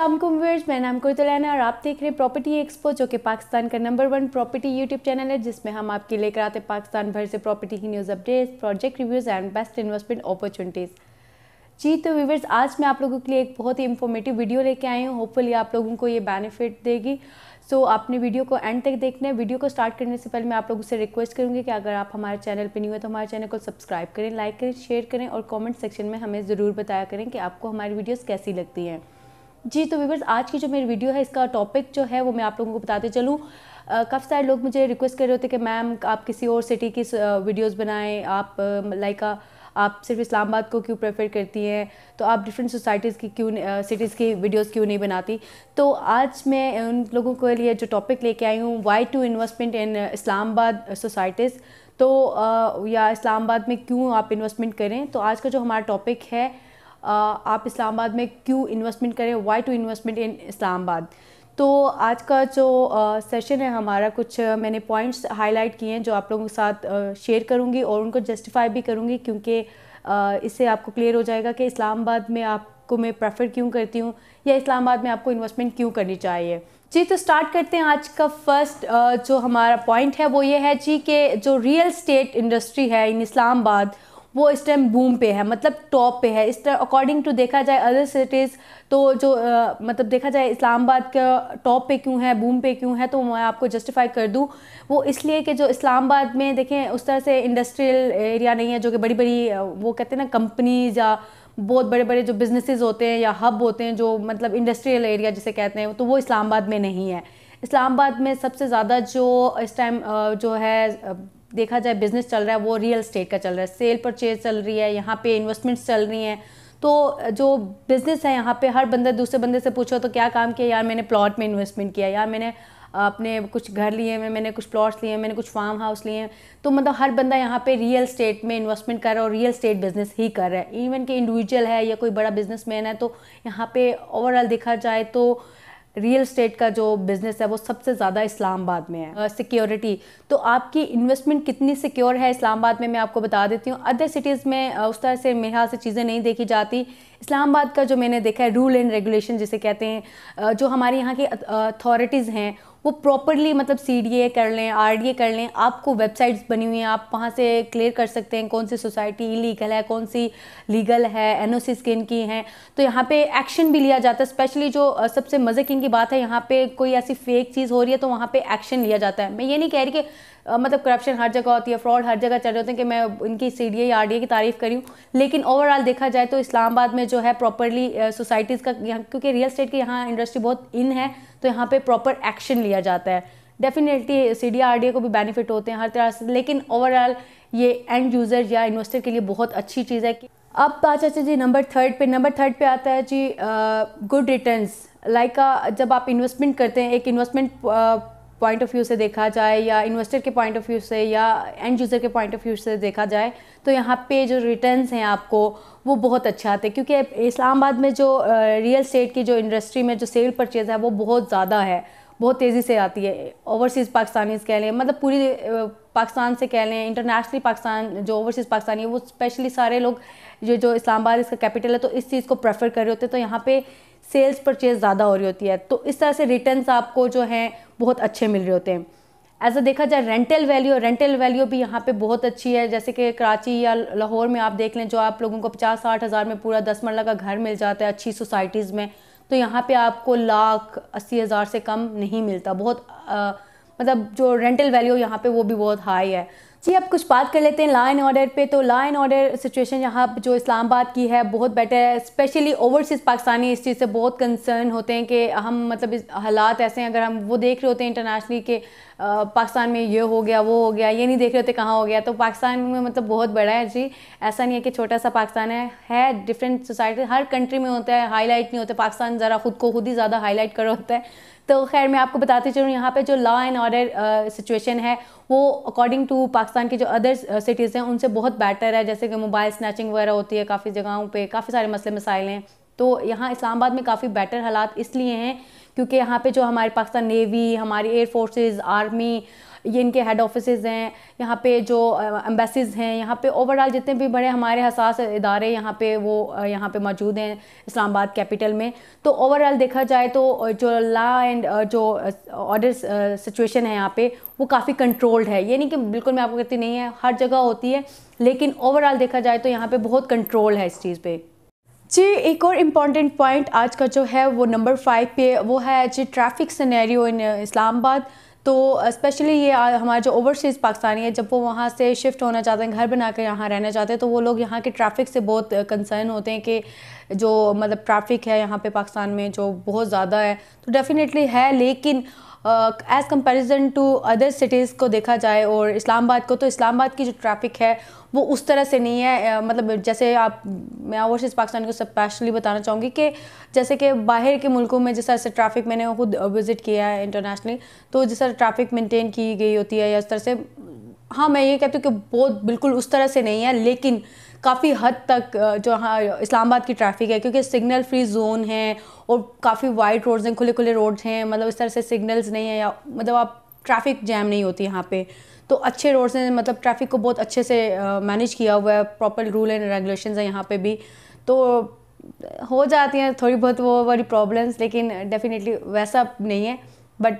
अस्सलामुअलैकुम व्यूअर्स, मेरा नाम कुर्तुलैन है और आप देख रहे हैं प्रॉपर्टी एक्सपो, जो कि पाकिस्तान का नंबर 1 प्रॉपर्टी यूट्यूब चैनल है, जिसमें हम आपके लेकर आते हैं पाकिस्तान भर से प्रॉपर्टी की news updates, project reviews and best investment opportunities. जी तो व्यूअर्स, आज मैं आप लोगों के लिए एक बहुत ही इंफॉर्मेटिव वीडियो लेके आई हूँ। होपफुली आप लोगों को ये बेनिफिट देगी। सो आपने वीडियो को एंड तक देखना है। वीडियो को स्टार्ट करने से पहले मैं आप लोगों से रिक्वेस्ट करूँगी कि अगर आप हमारे चैनल पर न्यू है तो हमारे चैनल को सब्सक्राइब करें, लाइक करें, शेयर करें और कॉमेंट सेक्शन में हमें ज़रूर बताया करें कि आपको हमारी वीडियोज़ कैसी लगती हैं। जी तो व्यूअर्स, आज की जो मेरी वीडियो है, इसका टॉपिक जो है वो मैं आप लोगों को बताते चलूँ। काफ़ी सारे लोग मुझे रिक्वेस्ट कर रहे होते कि मैम आप किसी और सिटी की वीडियोस बनाएं, आप आप सिर्फ इस्लामाबाद को क्यों प्रेफर करती हैं, तो आप डिफरेंट सोसाइटीज़ की क्यों सिटीज़ की वीडियोस क्यों नहीं बनाती। तो आज मैं उन लोगों के लिए जो टॉपिक लेके आई हूँ, why to investment in Islamabad societies, तो या इस्लामाबाद में क्यों आप इन्वेस्टमेंट करें। तो आज का जो हमारा टॉपिक है, आप इस्लामाबाद में क्यों इन्वेस्टमेंट करें, why to investment in Islamabad. तो आज का जो सेशन है हमारा, कुछ मैंने पॉइंट्स हाईलाइट किए हैं जो आप लोगों के साथ शेयर करूंगी और उनको जस्टिफाई भी करूंगी, क्योंकि इससे आपको क्लियर हो जाएगा कि इस्लामाबाद में आपको मैं प्रेफर क्यों करती हूँ या इस्लामाबाद में आपको इन्वेस्टमेंट क्यों करनी चाहिए। जी तो स्टार्ट करते हैं। आज का फर्स्ट जो हमारा पॉइंट है वो ये है जी कि जो रियल स्टेट इंडस्ट्री है इन इस्लामाबाद, वो इस टाइम बूम पे है, मतलब टॉप पे है। इस तरह अकॉर्डिंग टू देखा जाए अदर सिटीज़, तो जो मतलब देखा जाए इस्लामाबाद का टॉप पे क्यों है, बूम पे क्यों है, तो मैं आपको जस्टिफाई कर दूं। वो इसलिए कि जो इस्लामाबाद में देखें उस तरह से इंडस्ट्रियल एरिया नहीं है, जो कि बड़ी बड़ी वो कहते हैं ना कंपनीज या बहुत बड़े बड़े जो बिजनेसेस होते हैं या हब होते हैं, जो मतलब इंडस्ट्रियल एरिया जिसे कहते हैं, तो वो इस्लामाबाद में नहीं है। इस्लामाबाद में सबसे ज़्यादा जो इस टाइम जो है देखा जाए बिजनेस चल रहा है वो रियल स्टेट का चल रहा है। सेल परचेज चल रही है, यहाँ पे इन्वेस्टमेंट्स चल रही हैं। तो जो बिज़नेस है यहाँ पे, हर बंदा दूसरे बंदे से पूछो तो क्या काम किया, यार मैंने प्लॉट में इन्वेस्टमेंट किया, यार मैंने अपने कुछ घर लिए हैं, मैंने कुछ प्लॉट्स लिए हैं, मैंने कुछ फार्म हाउस लिए हैं। तो मतलब हर बंदा यहाँ पे रियल स्टेट में इन्वेस्टमेंट कर रहा है और रियल स्टेट बिजनेस ही कर रहा है। इवन कि इंडिविजुअल है या कोई बड़ा बिजनेसमैन है, तो यहाँ पे ओवरऑल देखा जाए तो रियल स्टेट का जो बिज़नेस है वो सबसे ज़्यादा इस्लामाबाद में है। सिक्योरिटी, तो आपकी इन्वेस्टमेंट कितनी सिक्योर है इस्लामाबाद में, मैं आपको बता देती हूँ। अदर सिटीज़ में उस तरह से मेरे ख्याल से चीज़ें नहीं देखी जाती। इस्लामाबाद का जो मैंने देखा है रूल एंड रेगुलेशन जिसे कहते हैं, जो हमारे यहाँ की अथॉरिटीज़ हैं वो प्रॉपरली मतलब CDA कर लें, RDA कर लें। आपको वेबसाइट्स बनी हुई हैं, आप वहाँ से क्लियर कर सकते हैं कौन सी सोसाइटी इलीगल है, कौन सी लीगल है, NOC किन की हैं। तो यहाँ पे एक्शन भी लिया जाता है। स्पेशली जो सबसे मज़े की इनकी बात है, यहाँ पे कोई ऐसी फेक चीज़ हो रही है तो वहाँ पे एक्शन लिया जाता है। मैं ये नहीं कह रही कि मतलब करप्शन हर जगह होती है, फ्रॉड हर जगह चल रहे होते हैं, कि मैं इनकी CDA या RDA की तारीफ़ करी हूँ। लेकिन ओवरऑल देखा जाए तो इस्लामाबाद में जो है प्रॉपरली सोसाइटीज़ का, यहाँ क्योंकि रियल स्टेट की यहाँ इंडस्ट्री बहुत इन है, तो यहाँ पे प्रॉपर एक्शन लिया जाता है। डेफिनेटली CDA RDA को भी बेनिफिट होते हैं हर तरह से, लेकिन ओवरऑल ये एंड यूज़र या इन्वेस्टर के लिए बहुत अच्छी चीज़ है। अब बात आती है जी नंबर थर्ड पे आता है जी गुड रिटर्न्स। लाइक जब आप इन्वेस्टमेंट करते हैं, एक इन्वेस्टमेंट पॉइंट ऑफ व्यू से देखा जाए या इन्वेस्टर के पॉइंट ऑफ व्यू से या एंड यूज़र के पॉइंट ऑफ व्यू से देखा जाए, तो यहाँ पे जो रिटर्न्स हैं आपको वो बहुत अच्छे आते हैं, क्योंकि इस्लामाबाद में जो रियल स्टेट की जो इंडस्ट्री में जो सेल परचेज है वो बहुत ज़्यादा है, बहुत तेज़ी से आती है। ओवरसीज़ पाकिस्तानीज़ कह लें, मतलब पूरी पाकिस्तान से कह लें, इंटरनेशनली पाकिस्तान जो ओवरसीज़ पाकिस्तानी है वो स्पेशली सारे लोग जो इस्लामाबाद इसका कैपिटल है, तो इस चीज़ को प्रेफर कर रहे होते हैं। तो यहाँ पे सेल्स परचेज ज़्यादा हो रही होती है, तो इस तरह से रिटर्न्स आपको जो हैं बहुत अच्छे मिल रहे होते हैं। ऐसा देखा जाए रेंटल वैल्यू भी यहाँ पे बहुत अच्छी है। जैसे कि कराची या लाहौर में आप देख लें, जो आप लोगों को 50-60 हज़ार में पूरा 10 मरला का घर मिल जाता है अच्छी सोसाइटीज़ में, तो यहाँ पे आपको 1,80,000 से कम नहीं मिलता। बहुत मतलब जो रेंटल वैल्यू यहाँ पे वो भी बहुत हाई है। जी अब कुछ बात कर लेते हैं लॉ एंड ऑर्डर पे। तो लॉ एंड ऑर्डर सिचुएशन यहाँ जो इस्लामाबाद की है बहुत बेटर है। स्पेशली ओवरसीज़ पाकिस्तानी इस चीज़ से बहुत कंसर्न होते हैं कि हम मतलब इस हालात ऐसे हैं, अगर हम वो देख रहे होते हैं इंटरनेशनली कि पाकिस्तान में ये हो गया वो हो गया, ये नहीं देख रहे होते कहाँ हो गया। तो पाकिस्तान में मतलब बहुत बड़ा है जी, ऐसा नहीं है कि छोटा सा पाकिस्तान है डिफरेंट सोसाइटी हर कंट्री में होता है, हाईलाइट नहीं होता। पाकिस्तान ज़रा खुद को खुद ही ज़्यादा हाईलाइट कर रहा होता है। तो खैर मैं आपको बताती चलूँ, यहाँ पे जो लॉ एंड ऑर्डर सिचुएशन है वो अकॉर्डिंग टू पाकिस्तान की जो अदर सिटीज़ हैं उनसे बहुत बेटर है। जैसे कि मोबाइल स्नैचिंग वगैरह होती है काफ़ी जगहों पे, काफ़ी सारे मसले मसाइल हैं। तो यहाँ इस्लामाबाद में काफ़ी बेटर हालात इसलिए हैं क्योंकि यहाँ पे जो हमारे पाकिस्तान नेवी, हमारी एयर फोर्सेस, आर्मी, ये इनके हेड ऑफिसेज़ हैं, यहाँ पे जो एम्बेसीज़ हैं, यहाँ पे ओवरऑल जितने भी बड़े हमारे हसास इदारे यहाँ पे वो यहाँ पे मौजूद हैं इस्लामाबाद कैपिटल में। तो ओवरऑल देखा जाए तो जो लॉ एंड जो ऑर्डर सिचुएशन है यहाँ पे वो काफ़ी कंट्रोल्ड है। ये नहीं कि बिल्कुल मैं आपको कहती नहीं है, हर जगह होती है, लेकिन ओवरऑल देखा जाए तो यहाँ पे बहुत कंट्रोल है इस चीज़ पे। जी एक और इम्पॉर्टेंट पॉइंट आज का जो है वो नंबर 5 पे वो है जी ट्रैफिक सिनेरियो इन इस्लामाबाद। तो स्पेशली ये हमारे जो ओवरसीज़ पाकिस्तानी है, जब वो वहाँ से शिफ्ट होना चाहते हैं, घर बना कर यहाँ रहना चाहते हैं, तो वो लोग यहाँ के ट्रैफिक से बहुत कंसर्न होते हैं कि जो मतलब ट्रैफिक है यहाँ पे पाकिस्तान में जो बहुत ज़्यादा है। तो डेफिनेटली है, लेकिन as comparison to other cities को देखा जाए और इस्लामाबाद को, तो इस्लामाबाद की जो ट्रैफिक है वो उस तरह से नहीं है। मतलब जैसे मैं ओवरसीज़ पाकिस्तान को स्पेशली बताना चाहूँगी कि जैसे कि बाहर के मुल्कों में जिस तरह से ट्रैफिक मैंने खुद विज़िट किया है इंटरनेशनली, तो जिस तरह ट्रैफिक मेंटेन की गई होती है या इस तरह से, हाँ मैं ये कहती हूँ कि बहुत बिल्कुल उस तरह से नहीं है, लेकिन काफ़ी हद तक जो हाँ इस्लामाबाद की ट्रैफिक है, क्योंकि सिग्नल फ्री जोन है और काफ़ी वाइड रोड्स हैं, खुले खुले रोड्स हैं, मतलब इस तरह से सिग्नल्स नहीं है या मतलब आप ट्रैफिक जैम नहीं होती यहाँ पे। तो अच्छे रोड्स हैं, मतलब ट्रैफिक को बहुत अच्छे से मैनेज किया हुआ है, प्रॉपर रूल एंड रेगुलेशंस हैं यहाँ पे भी। तो हो जाती हैं थोड़ी बहुत वो वाली प्रॉब्लम्स, लेकिन डेफिनेटली वैसा नहीं है, बट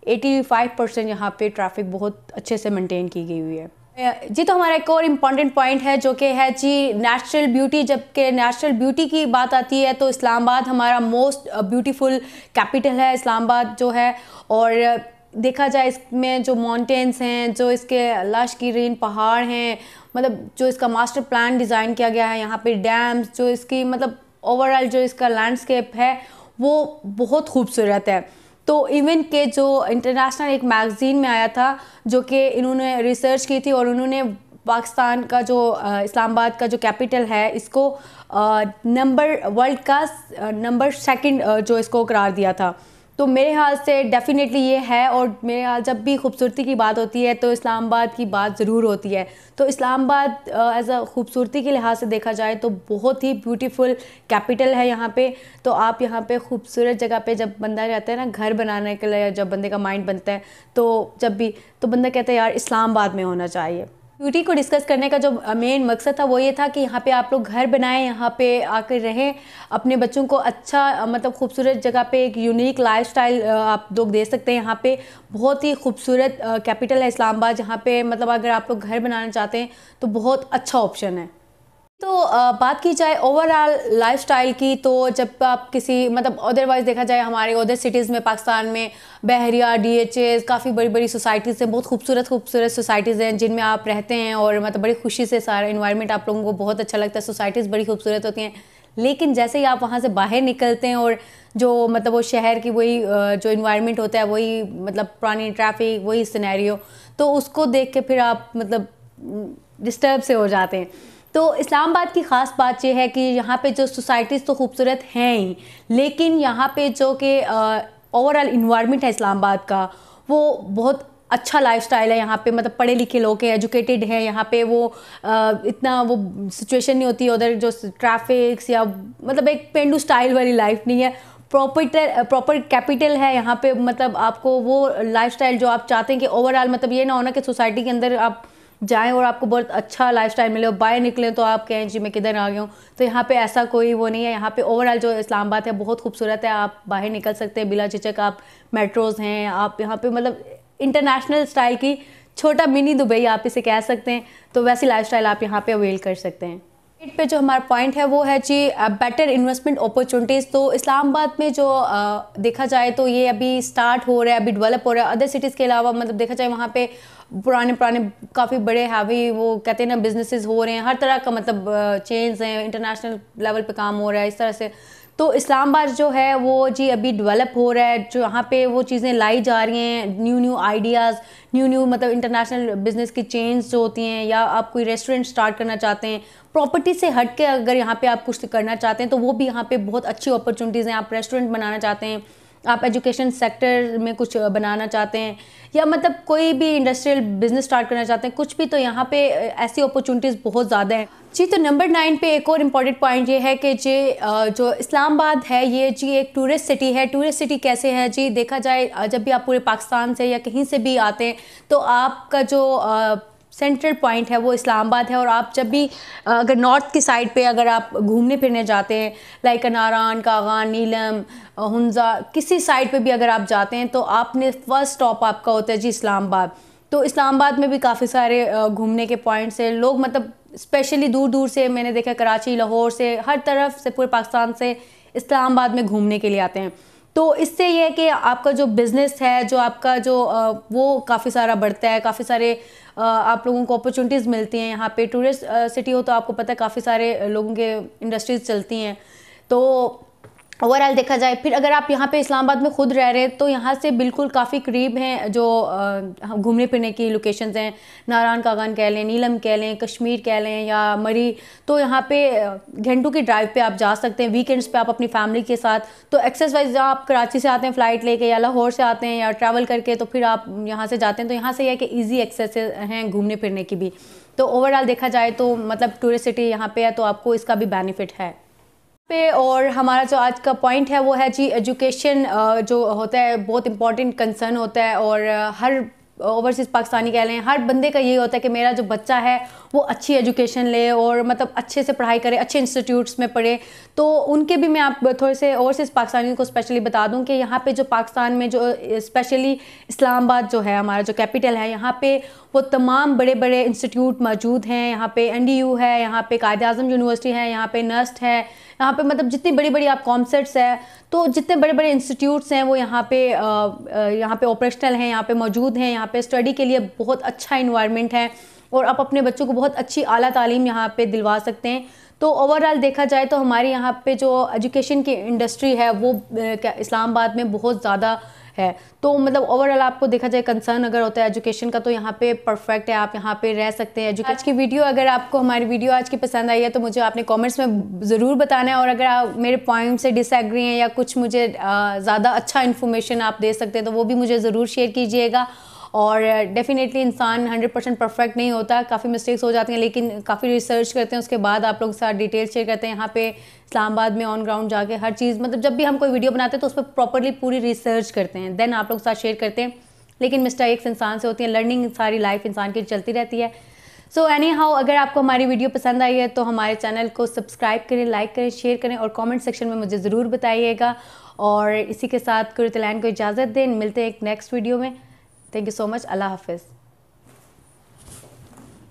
85% यहाँ पे ट्रैफिक बहुत अच्छे से मेंटेन की गई हुई है जी। तो हमारा एक और इम्पॉर्टेंट पॉइंट है जो कि है जी नेचुरल ब्यूटी। जबकि नेचुरल ब्यूटी की बात आती है तो इस्लामाबाद हमारा मोस्ट ब्यूटीफुल कैपिटल है इस्लामाबाद जो है। और देखा जाए इसमें जो माउंटेन्स हैं, जो इसके लश ग्रीन पहाड़ हैं, मतलब जो इसका मास्टर प्लान डिज़ाइन किया गया है, यहाँ पे डैम्स, जो इसकी मतलब ओवरऑल जो इसका लैंडस्केप है वो बहुत खूबसूरत है। तो इवन के जो इंटरनेशनल एक मैगज़ीन में आया था जो कि इन्होंने रिसर्च की थी और उन्होंने पाकिस्तान का जो इस्लामाबाद का जो कैपिटल है इसको वर्ल्ड का नंबर 2 जो इसको करार दिया था। तो मेरे ख्याल से डेफिनेटली ये है, और मेरे ख्याल जब भी खूबसूरती की बात होती है तो इस्लामाबाद की बात ज़रूर होती है। तो इस्लामाबाद एज अ खूबसूरती के लिहाज से देखा जाए तो बहुत ही ब्यूटीफुल कैपिटल है यहाँ पे। तो आप यहाँ पे खूबसूरत जगह पे जब बंदा रहता है ना, घर बनाने के लिए जब बंदे का माइंड बनता है, तो जब भी तो बंदा कहता है यार इस्लामाबाद में होना चाहिए। ब्यूटी को डिस्कस करने का जो मेन मकसद था वो ये था कि यहाँ पे आप लोग घर बनाएं, यहाँ पे आकर रहें, अपने बच्चों को अच्छा मतलब खूबसूरत जगह पे एक यूनिक लाइफस्टाइल आप लोग दे सकते हैं। यहाँ पे बहुत ही खूबसूरत कैपिटल है इस्लामाबाद, जहाँ पे मतलब अगर आप लोग घर बनाना चाहते हैं तो बहुत अच्छा ऑप्शन है। तो बात की जाए ओवरऑल लाइफस्टाइल की, तो जब आप किसी मतलब अदरवाइज़ देखा जाए हमारे अदर सिटीज़ में पाकिस्तान में बहरिया, DHAs, काफ़ी बड़ी बड़ी सोसाइटीज़ हैं, बहुत खूबसूरत खूबसूरत सोसाइटीज़ हैं जिनमें आप रहते हैं और मतलब बड़ी खुशी से सारा इन्वायरमेंट आप लोगों को बहुत अच्छा लगता है, सोसाइटीज़ बड़ी खूबसूरत होती हैं। लेकिन जैसे ही आप वहाँ से बाहर निकलते हैं और जो मतलब वो शहर की वही जो इन्वायरमेंट होता है वही मतलब पुरानी ट्रैफिक, वही सिनेरियो, तो उसको देख के फिर आप मतलब डिस्टर्ब से हो जाते हैं। तो इस्लामाबाद की ख़ास बात यह है कि यहाँ पे जो सोसाइटीज़ तो खूबसूरत हैं ही, लेकिन यहाँ पे जो कि ओवरऑल इन्वायरमेंट है इस्लामाबाद का वो बहुत अच्छा लाइफस्टाइल है। यहाँ पे मतलब पढ़े लिखे लोग हैं, एजुकेटेड हैं, यहाँ पे वो इतना वो सिचुएशन नहीं होती उधर जो ट्रैफिक्स या मतलब एक पेंडू स्टाइल वाली लाइफ नहीं है। प्रॉपर कैपिटल है यहाँ पे, मतलब आपको वो लाइफस्टाइल जो आप चाहते हैं कि ओवरऑल मतलब ये ना होना कि सोसाइटी के अंदर आप जाएं और आपको बहुत अच्छा लाइफस्टाइल मिले और बाहर निकलें तो आप कहें जी मैं किधर आ गया हूँ। तो यहाँ पे ऐसा कोई वो नहीं है। यहाँ पे ओवरऑल जो इस्लामाबाद है बहुत खूबसूरत है, आप बाहर निकल सकते हैं बिला झिझक, आप मेट्रोज़ हैं, आप यहाँ पे मतलब इंटरनेशनल स्टाइल की छोटा मिनी दुबई आप इसे कह सकते हैं। तो वैसी लाइफस्टाइल आप यहाँ पे अवेल कर सकते हैं। पे जो हमारा पॉइंट है वो है जी बेटर इन्वेस्टमेंट अपॉर्चुनिटीज़। तो इस्लामाबाद में जो देखा जाए तो ये अभी स्टार्ट हो रहा है, अभी डेवलप हो रहा है। अदर सिटीज़ के अलावा मतलब देखा जाए वहाँ पे पुराने काफ़ी बड़े हैवी वो कहते हैं ना बिजनेसेस हो रहे हैं, हर तरह का मतलब चेन्स हैं, इंटरनेशनल लेवल पे काम हो रहा है इस तरह से। तो इस्लामाबाद जो है वो जी अभी डेवलप हो रहा है, जो यहाँ पे वो चीज़ें लाई जा रही हैं, न्यू आइडियाज़, न्यू मतलब इंटरनेशनल बिजनेस की चेन्स जो होती हैं, या आप कोई रेस्टोरेंट स्टार्ट करना चाहते हैं, प्रॉपर्टी से हट के अगर यहाँ पे आप कुछ करना चाहते हैं तो वो भी यहाँ पे बहुत अच्छी अपॉर्चुनिटीज़ हैं। आप रेस्टोरेंट बनाना चाहते हैं, आप एजुकेशन सेक्टर में कुछ बनाना चाहते हैं या मतलब कोई भी इंडस्ट्रियल बिजनेस स्टार्ट करना चाहते हैं, कुछ भी, तो यहाँ पे ऐसी अपॉर्चुनिटीज़ बहुत ज़्यादा हैं जी। तो नंबर 9 पे एक और इम्पॉर्टेंट पॉइंट ये है कि जी जो इस्लामाबाद है ये जी एक टूरिस्ट सिटी है। टूरिस्ट सिटी कैसे है जी, देखा जाए जब भी आप पूरे पाकिस्तान से या कहीं से भी आते हैं तो आपका जो सेंट्रल पॉइंट है वो इस्लामाबाद है। और आप जब भी अगर नॉर्थ की साइड पे अगर आप घूमने फिरने जाते हैं, लाइक नारान, कागान, नीलम, हुंजा, किसी साइड पे भी अगर आप जाते हैं तो आपने फर्स्ट स्टॉप आपका होता है जी इस्लामाबाद। तो इस्लामाबाद में भी काफ़ी सारे घूमने के पॉइंट्स हैं। लोग मतलब स्पेशली दूर दूर से, मैंने देखा कराची, लाहौर से, हर तरफ से, पूरे पाकिस्तान से इस्लामाबाद में घूमने के लिए आते हैं। तो इससे ये है कि आपका जो बिज़नेस है, जो आपका जो वो काफ़ी सारा बढ़ता है, काफ़ी सारे आप लोगों को अपॉर्चुनिटीज़ मिलती हैं। यहाँ पे टूरिस्ट सिटी हो तो आपको पता है काफ़ी सारे लोगों के इंडस्ट्रीज़ चलती हैं। तो ओवरऑल देखा जाए, फिर अगर आप यहाँ पे इस्लामाबाद में खुद रह रहे हैं तो यहाँ से बिल्कुल काफ़ी करीब हैं जो घूमने फिरने की लोकेशंस हैं। नारायण कागान कह लें, नीलम कह लें, कश्मीर कह लें या मरी, तो यहाँ पे घंटों की ड्राइव पे आप जा सकते हैं वीकेंड्स पे आप अपनी फैमिली के साथ। तो एक्सेस वाइज आप कराची से आते हैं फ़्लाइट लेके या लाहौर से आते हैं या ट्रैवल करके, तो फिर आप यहाँ से जाते हैं, तो यहाँ से यह है कि ईजी एक्सेस हैं घूमने फिरने की भी। तो ओवरऑल देखा जाए तो मतलब टूरिस्ट सिटी यहाँ पे है तो आपको इसका भी बेनिफिट है पे। और हमारा जो आज का पॉइंट है वो है जी एजुकेशन, जो होता है बहुत इंपॉर्टेंट कंसर्न होता है। और हर ओवरसीज़ पाकिस्तानी कह लें, हर बंदे का ये होता है कि मेरा जो बच्चा है वो अच्छी एजुकेशन ले और मतलब अच्छे से पढ़ाई करे, अच्छे इंस्टीट्यूट्स में पढ़े। तो उनके भी मैं आप थोड़े से ओवरसीज़ पाकिस्तानियों को स्पेशली बता दूं कि यहाँ पे जो पाकिस्तान में जो स्पेशली इस्लामाबाद जो है हमारा जो कैपिटल है, यहाँ पे वो तमाम बड़े बड़े इंस्टीट्यूट मौजूद हैं। यहाँ पे NDU है, यहाँ पे कायद-ए-आज़म यूनिवर्सिटी है, यहाँ पे नस्ट है, यहाँ पे मतलब जितनी बड़ी बड़ी आप कॉन्सेप्ट्स हैं, तो जितने बड़े बड़े इंस्टीट्यूट्स हैं वो यहाँ पे ऑपरेशनल हैं, यहाँ पे मौजूद हैं। यहाँ पे स्टडी के लिए बहुत अच्छा इन्वायरमेंट है और आप अपने बच्चों को बहुत अच्छी आला तालीम यहाँ पे दिलवा सकते हैं। तो ओवरऑल देखा जाए तो हमारे यहाँ पे जो एजुकेशन की इंडस्ट्री है वो इस्लामाबाद में बहुत ज़्यादा है। तो मतलब ओवरऑल आपको देखा जाए कंसर्न अगर होता है एजुकेशन का तो यहाँ पे परफेक्ट है, आप यहाँ पे रह सकते हैं। आज की वीडियो, अगर आपको हमारी वीडियो आज की पसंद आई है तो मुझे आपने कमेंट्स में ज़रूर बताना है। और अगर आप मेरे पॉइंट से डिसएग्री हैं या कुछ मुझे ज़्यादा अच्छा इन्फॉर्मेशन आप दे सकते हैं तो वो भी मुझे ज़रूर शेयर कीजिएगा। और डेफिनेटली इंसान 100% परफेक्ट नहीं होता, काफ़ी मिस्टेक्स हो जाती हैं, लेकिन काफ़ी रिसर्च करते हैं, उसके बाद आप लोग के साथ डिटेल्स शेयर करते हैं। यहाँ पे इस्लामाबाद में ऑन ग्राउंड जाके हर चीज़, मतलब जब भी हम कोई वीडियो बनाते हैं तो उस पर प्रॉपरली पूरी रिसर्च करते हैं, देन आप लोग के साथ शेयर करते हैं। लेकिन मिस्टेक्स इंसान से होती हैं, लर्निंग सारी लाइफ इंसान की चलती रहती है। सो एनी हाउ, अगर आपको हमारी वीडियो पसंद आई है तो हमारे चैनल को सब्सक्राइब करें, लाइक करें, शेयर करें और कमेंट सेक्शन में मुझे ज़रूर बताइएगा। और इसी के साथ कुर्तलैन को इजाज़त दें, मिलते हैं एक नेक्स्ट वीडियो में। थैंक यू सो मच, अल्लाह हाफिज़।